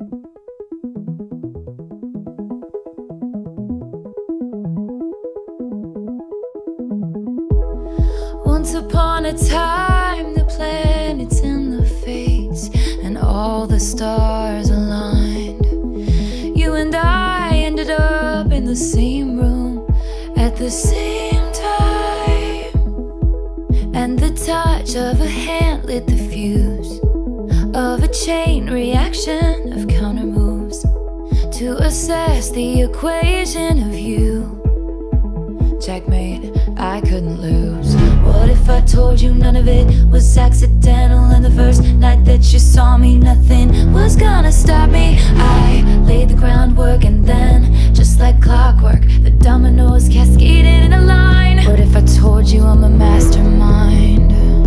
Once upon a time, the planets and the fates and all the stars aligned. You and I ended up in the same room at the same time, and the touch of a hand lit the fuse of a chain reaction of counter moves to assess the equation of you. Checkmate, I couldn't lose. What if I told you none of it was accidental, and the first night that you saw me, nothing was gonna stop me? I laid the groundwork, and then, just like clockwork, the dominoes cascaded in a line. What if I told you I'm a mastermind,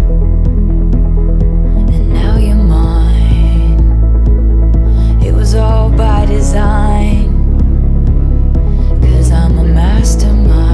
and now you're mine? It was all by design, 'cause I'm a mastermind.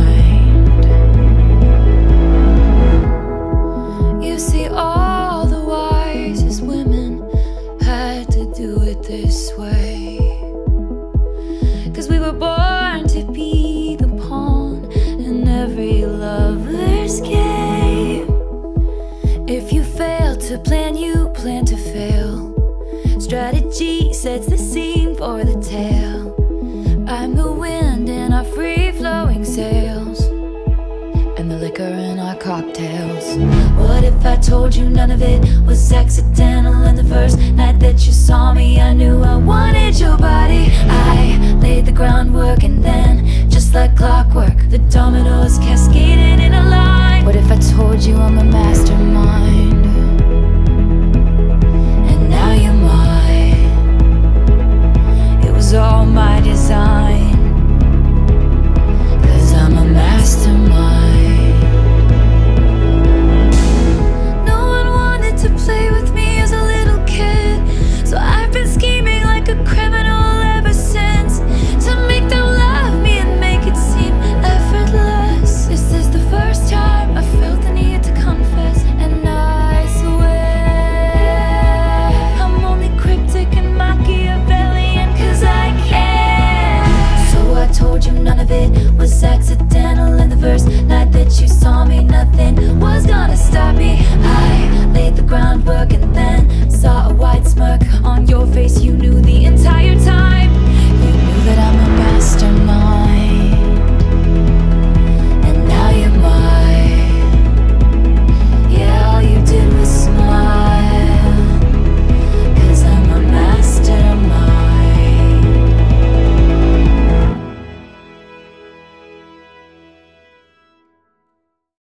You see, all the wisest women had to do it this way, 'cause we were born to be the pawn in every lover's game. If you fail to plan, you plan to fail. Strategy sets the scene for the tale. I'm the wind in our free-flowing sails, and the liquor in our cocktails. What if I told you none of it was accidental, and the first night that you saw me, I knew I wanted your body. I laid the groundwork, and then, just like clockwork, the dominoes cascaded in a line. What if I told you I'm a